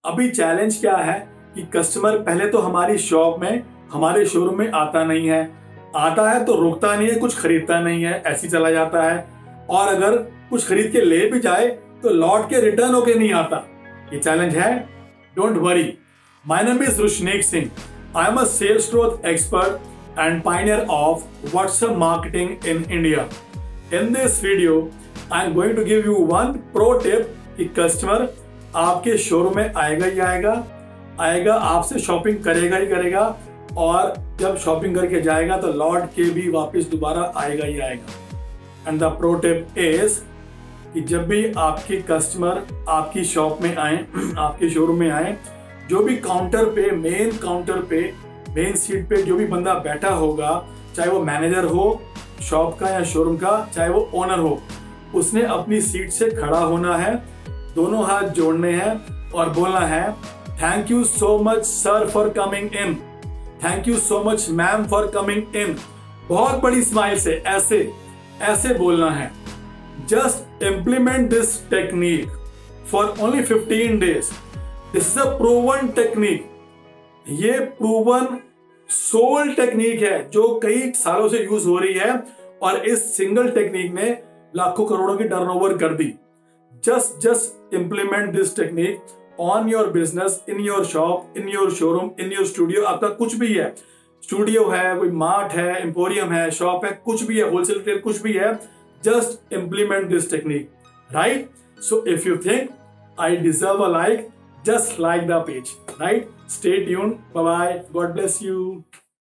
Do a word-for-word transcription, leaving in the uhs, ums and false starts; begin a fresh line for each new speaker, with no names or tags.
अभी चैलेंज क्या है कि कस्टमर पहले तो हमारी शॉप में, हमारे शोरूम में आता नहीं है, आता है तो रुकता नहीं है, कुछ खरीदता नहीं है, ऐसे चला जाता है। और अगर कुछ खरीद के ले भी जाए तो लौट के रिटर्न होके नहीं आता। ये चैलेंज है। Don't worry, my name is Rushnek Singh. I am a sales growth expert and pioneer of WhatsApp marketing in India. In this video I am going to give you one pro tip कि customer आपके showroom में आएगा ही आएगा, आएगा आपसे shopping करेगा ही करेगा, और जब शॉपिंग करके जाएगा तो लौट के भी वापस दोबारा आएगा ही आएगा। And the pro tip is कि जब भी आपके कस्टमर आपकी शॉप में आए, आपके शोरूम में आए, जो भी काउंटर पे, मेन काउंटर पे, मेन सीट पे जो भी बंदा बैठा होगा, चाहे वो मैनेजर हो शॉप का या शोरूम का, चाहे वो ओनर हो, उसने अपनी सीट से खड़ा होना है, दोनों हाथ जोड़ने हैं और बोलना है, thank you so much sir for coming in, thank you so much ma'am for coming in. बहुत बड़ी स्माइल से ऐसे ऐसे बोलना है। Just implement this technique for only fifteen days. This is a proven technique. ये प्रूवन सोल टेक्निक है जो कई सालों से यूज हो रही है, और इस सिंगल टेक्निक ने लाखों करोड़ों की टर्नओवर कर दी। Just just implement this technique on your business, in your shop, in your showroom, in your studio। आपका कुछ भी है, स्टूडियो है, कोई मार्ट है, एम्पोरियम है, शॉप है, कुछ भी है, होलसेल रिटेल कुछ भी है, just implement this technique, right? So if you think I deserve a like, just like the page, right? Stay tuned. Bye bye. God bless you.